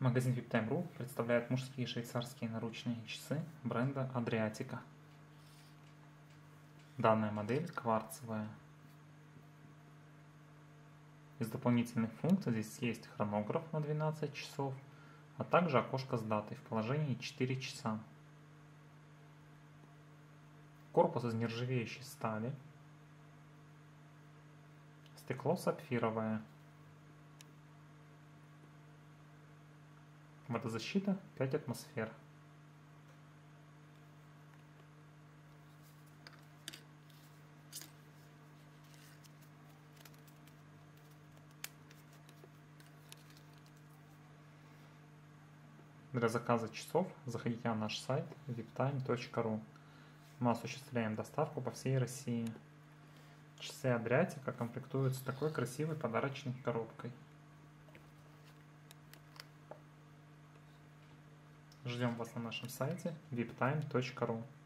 Магазин VIPTime.ru представляет мужские швейцарские наручные часы бренда Adriatica. Данная модель кварцевая. Из дополнительных функций здесь есть хронограф на 12 часов, а также окошко с датой в положении 4 часа. Корпус из нержавеющей стали. Стекло сапфировое. Водозащита 5 атмосфер. Для заказа часов заходите на наш сайт viptime.ru. Мы осуществляем доставку по всей России. Часы Adriatica комплектуются такой красивой подарочной коробкой. Ждем вас на нашем сайте viptime.ru.